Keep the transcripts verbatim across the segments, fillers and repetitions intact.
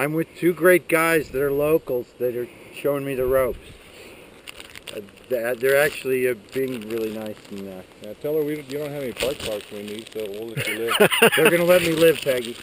I'm with two great guys that are locals that are showing me the ropes. Uh, they're actually uh, being really nice. And, uh, yeah, tell her we, you don't have any park parks we need, so we'll let you live. They're going to let me live, Peggy.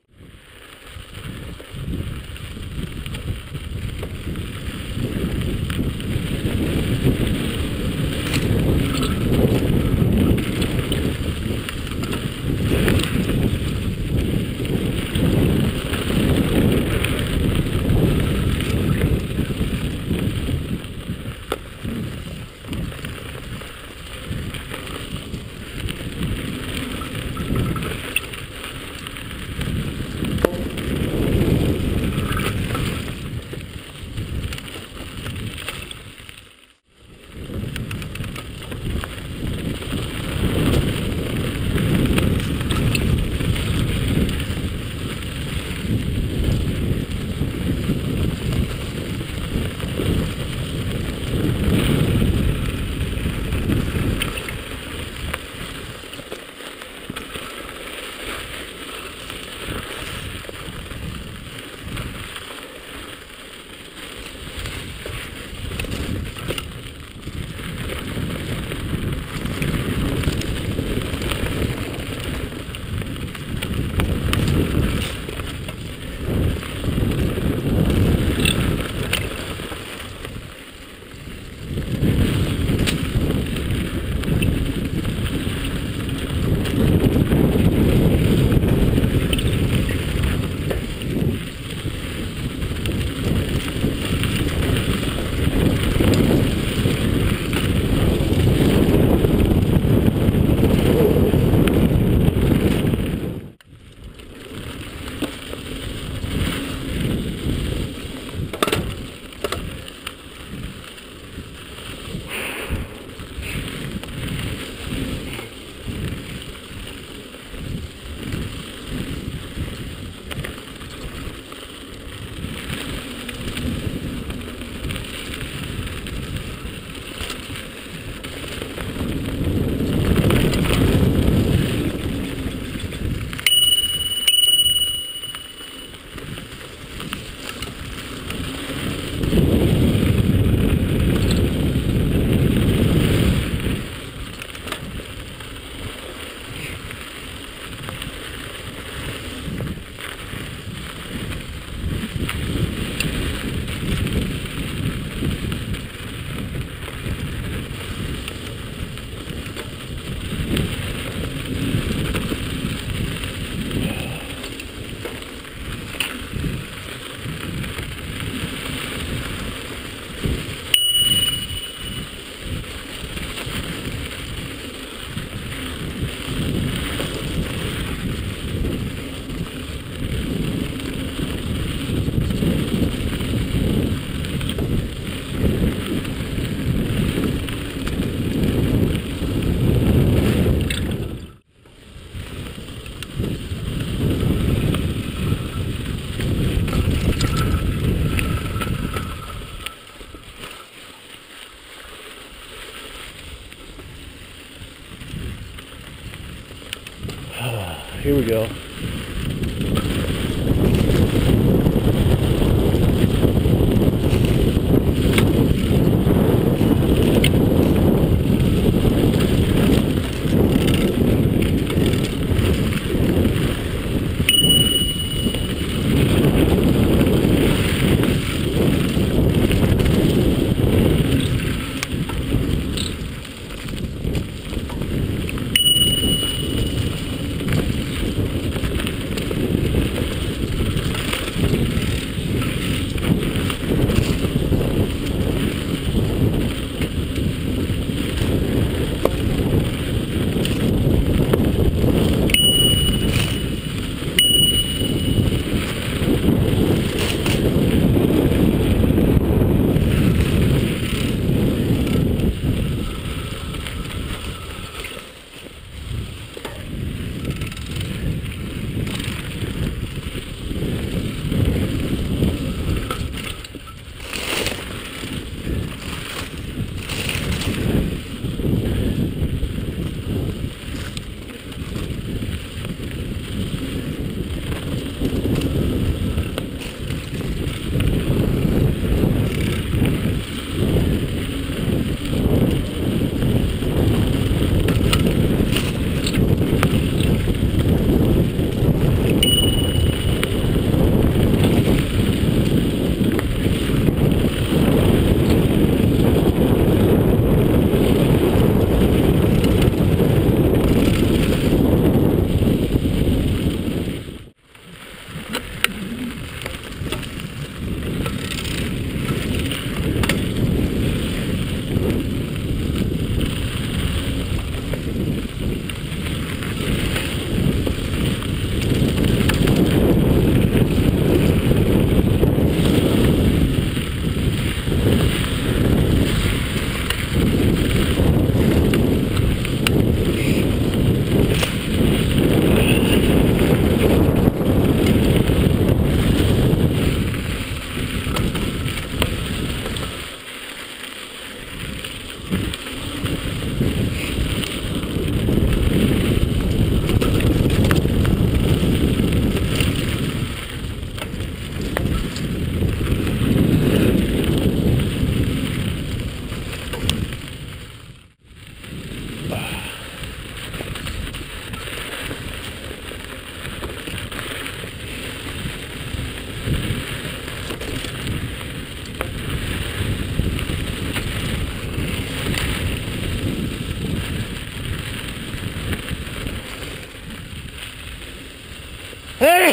Here we go.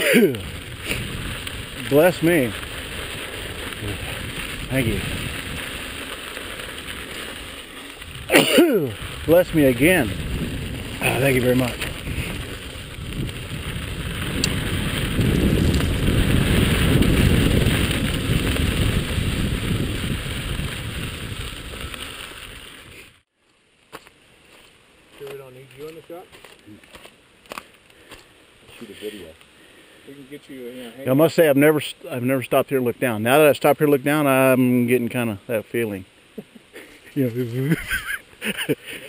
Bless me. Thank you. Bless me again. Ah, thank you very much. Sure we don't need you in the shot? Shoot a video. We can get you, you know, hang I must say I've never I've never stopped here and looked down. Now that I stop here and look down, I'm getting kind of that feeling. Yeah.